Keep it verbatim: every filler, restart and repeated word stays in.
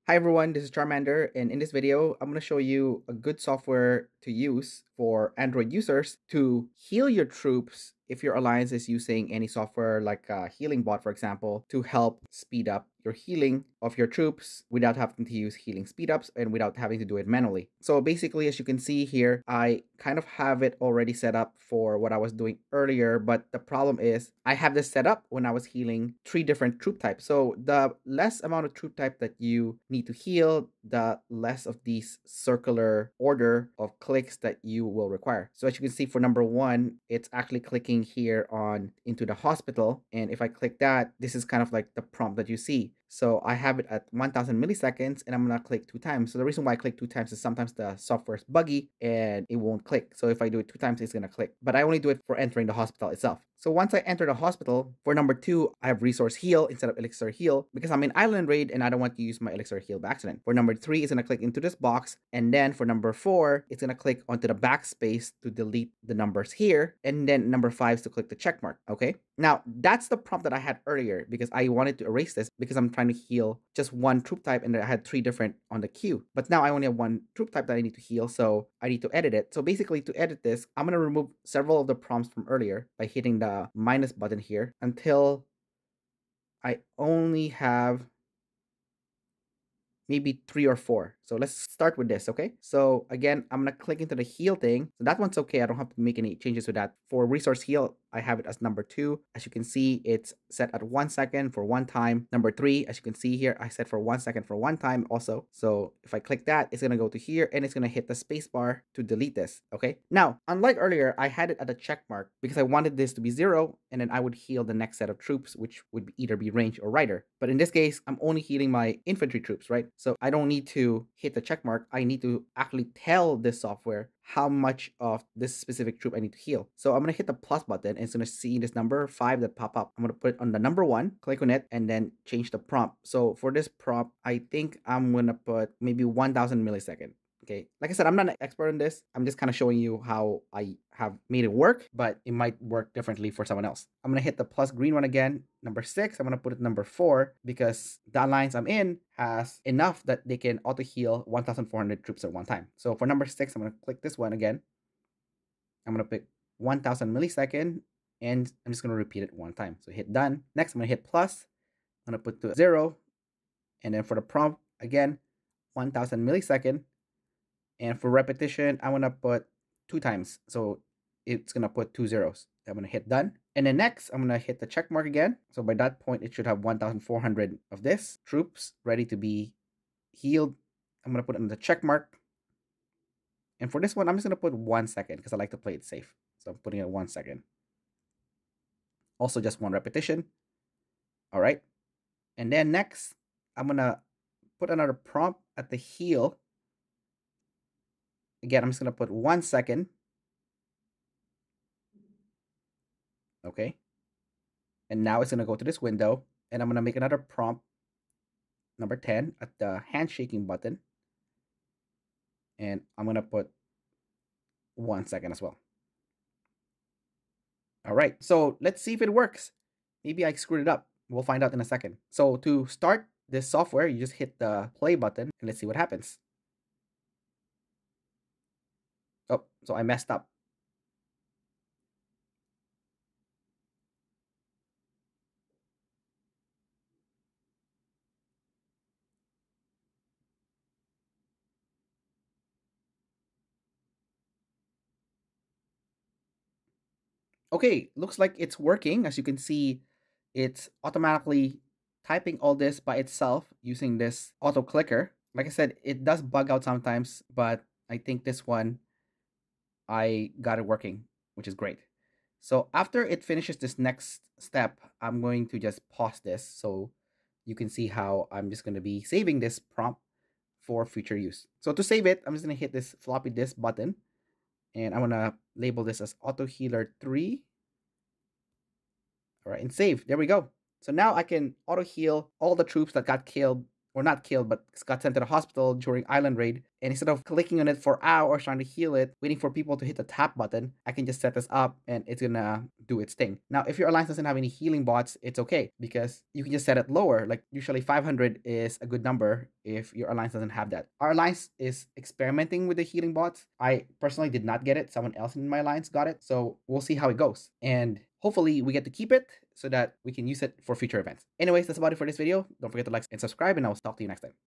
Hi everyone, this is Charmander, and in this video, I'm going to show you a good software to use for Android users to heal your troops if your alliance is using any software like a healing bot, for example, to help speed up your healing of your troops without having to use healing speedups and without having to do it manually. So basically, as you can see here, I kind of have it already set up for what I was doing earlier, but the problem is I have this set up when I was healing three different troop types. So the less amount of troop type that you need to heal, the less of these circular order of clicks that you will require. So as you can see for number one, it's actually clicking here on into the hospital. And if I click that, this is kind of like the prompt that you see. So I have it at one thousand milliseconds and I'm gonna click two times. So the reason why I click two times is sometimes the software is buggy and it won't click. So if I do it two times, it's gonna click. But I only do it for entering the hospital itself. So once I enter the hospital, for number two, I have resource heal instead of elixir heal because I'm in island raid and I don't want to use my elixir heal by accident. For number three, it's gonna click into this box. And then for number four, it's gonna click onto the backspace to delete the numbers here. And then number five is to click the check mark, okay? Now, that's the prompt that I had earlier because I wanted to erase this because I'm trying to heal just one troop type and I had three different on the queue. But now I only have one troop type that I need to heal, so I need to edit it. So basically, to edit this, I'm going to remove several of the prompts from earlier by hitting the minus button here until I only have maybe three or four. So let's start with this, okay? So again, I'm gonna click into the heal thing. So that one's okay. I don't have to make any changes with that. For resource heal, I have it as number two. As you can see, it's set at one second for one time. Number three, as you can see here, I set for one second for one time also. So if I click that, it's gonna go to here and it's gonna hit the space bar to delete this, okay? Now, unlike earlier, I had it at a check mark because I wanted this to be zero and then I would heal the next set of troops, which would either be range or rider. But in this case, I'm only healing my infantry troops, right? So I don't need to hit the check mark. I need to actually tell this software how much of this specific troop I need to heal. So I'm going to hit the plus button and it's going to see this number five that pop up. I'm going to put it on the number one, click on it, and then change the prompt. So for this prompt, I think I'm going to put maybe one thousand millisecond. Okay, like I said, I'm not an expert in this. I'm just kind of showing you how I have made it work, but it might work differently for someone else. I'm going to hit the plus green one again. Number six, I'm going to put it number four because the alliance I'm in has enough that they can auto heal one thousand four hundred troops at one time. So for number six, I'm going to click this one again. I'm going to pick one thousand millisecond and I'm just going to repeat it one time. So hit done. Next, I'm going to hit plus. I'm going to put to zero. And then for the prompt, again, one thousand millisecond. And for repetition, I'm gonna put two times. So it's gonna put two zeros. I'm gonna hit done. And then next, I'm gonna hit the check mark again. So by that point, it should have one thousand four hundred of this troops ready to be healed. I'm gonna put it in the check mark. And for this one, I'm just gonna put one second because I like to play it safe. So I'm putting it one second. Also just one repetition. All right. And then next, I'm gonna put another prompt at the heal. Again, I'm just going to put one second. Okay. And now it's going to go to this window. And I'm going to make another prompt, number ten, at the handshaking button. And I'm going to put one second as well. All right. So let's see if it works. Maybe I screwed it up. We'll find out in a second. So to start this software, you just hit the play button and let's see what happens. Oh, so I messed up. Okay, looks like it's working. As you can see, it's automatically typing all this by itself using this auto clicker. Like I said, it does bug out sometimes, but I think this one, I got it working, which is great. So after it finishes this next step, I'm going to just pause this so you can see how I'm just going to be saving this prompt for future use. So to save it, I'm just going to hit this floppy disk button and I'm going to label this as Auto Healer three. All right, and save. There we go. So now I can auto heal all the troops that got killed or not killed, but got sent to the hospital during Island Raid. And instead of clicking on it for hours trying to heal it, waiting for people to hit the tap button, I can just set this up and it's gonna do its thing. Now, if your alliance doesn't have any healing bots, it's okay because you can just set it lower. Like usually five hundred is a good number if your alliance doesn't have that. Our alliance is experimenting with the healing bots. I personally did not get it. Someone else in my alliance got it. So we'll see how it goes. And hopefully we get to keep it so that we can use it for future events. Anyways, that's about it for this video. Don't forget to like and subscribe, and I will talk to you next time.